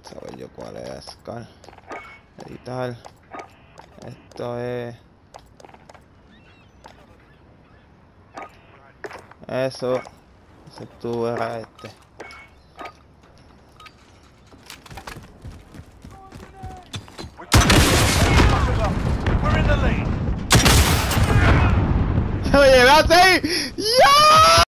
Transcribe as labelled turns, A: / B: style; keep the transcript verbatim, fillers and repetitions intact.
A: saber yo cuál es. Scan. Editar. Esto es... Eso. Ese tú era este.